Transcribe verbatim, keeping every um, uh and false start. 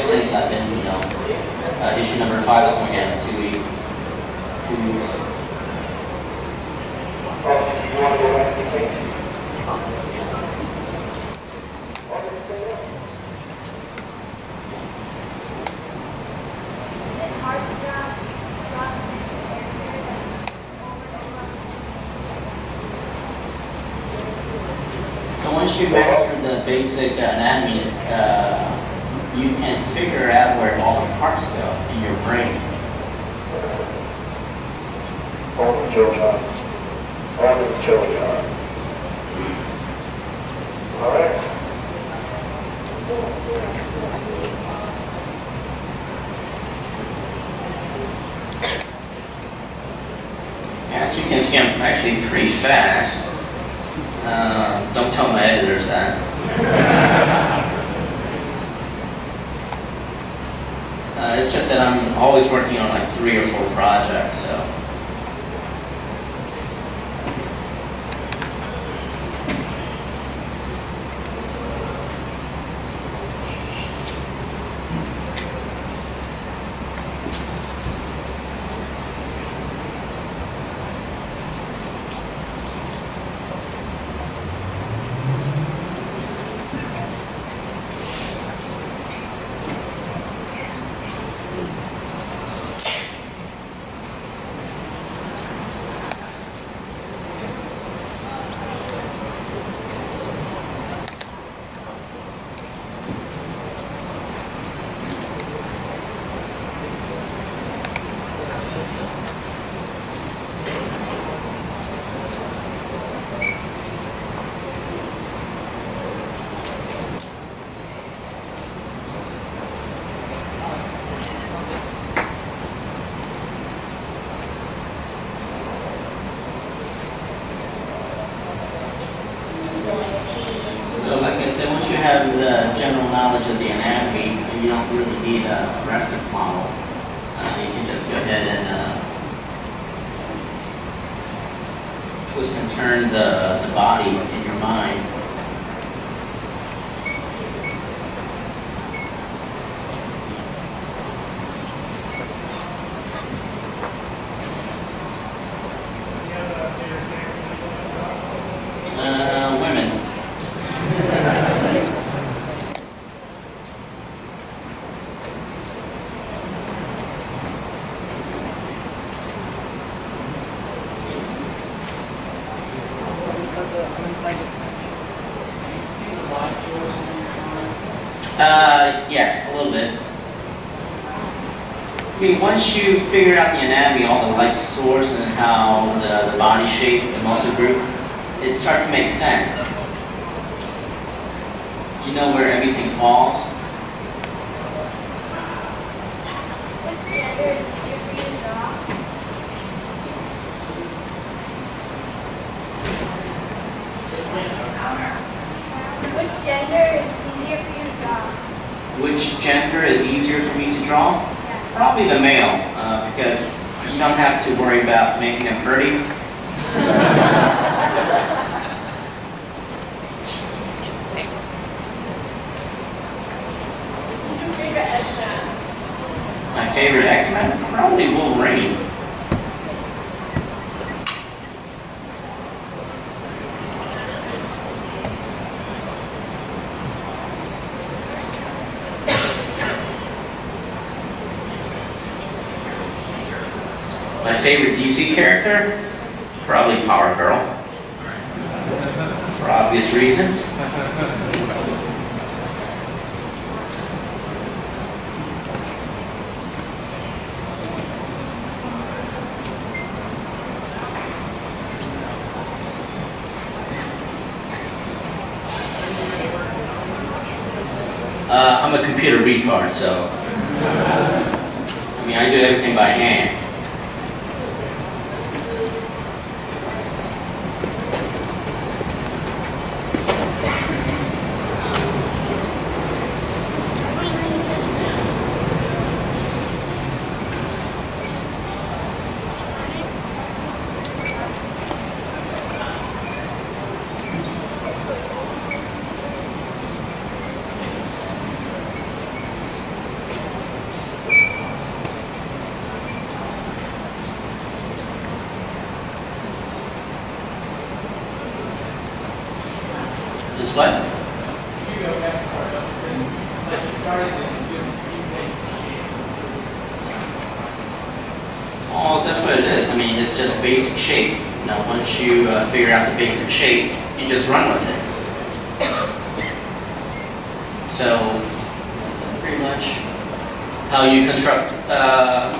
since I've been, you know, uh, issue number five is going out in two weeks. Two weeks. So once you master the basic uh, anatomy, uh, you can figure out where all the parts go in your brain. All the children. All the children. All right. As you can see, I'm actually pretty fast. Uh, don't tell my editors that. Uh, it's just that I'm always working on like three or four projects, so. So like I said, once you have the general knowledge of the anatomy, you don't really need a reference model. Uh, you can just go ahead and uh, twist and turn the, the body in your mind. Uh, women. Uh, yeah, a little bit. I mean, once you figure out the anatomy, all the light source and how the, the body shape, the muscle group, it starts to make sense. You know where everything falls. Which gender is easier for you to draw? Which gender is easier for you to draw? Which gender is easier for me to draw? Yes. Probably the male, uh, because you don't have to worry about making them pretty. Who's your favorite X-Men? My favorite X-Men? Probably Wolverine. My favorite D C character? Probably Power Girl. For obvious reasons. Uh, I'm a computer retard, so I mean, I do everything by hand. It's what? You go back, sorry, it's like you started with just a few basic shapes. Oh, that's what it is. I mean, it's just basic shape. You know, once you uh, figure out the basic shape, you just run with it. So that's pretty much how you construct uh,